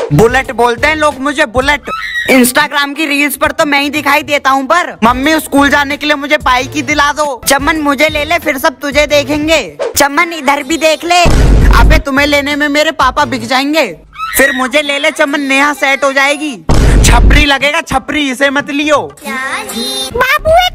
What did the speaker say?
Bullet बोलते हैं लोग मुझे, बुलेट। इंस्टाग्राम की रील्स पर तो मैं ही दिखाई देता हूँ, पर मम्मी स्कूल जाने के लिए मुझे बाइक ही दिला दो। चमन मुझे ले ले, फिर सब तुझे देखेंगे। चमन इधर भी देख ले। अबे तुम्हें लेने में मेरे पापा बिक जाएंगे। फिर मुझे ले ले चमन, नेहा सेट हो जाएगी। छपरी लगेगा छपरी, इसे मत लियो। बाबू एक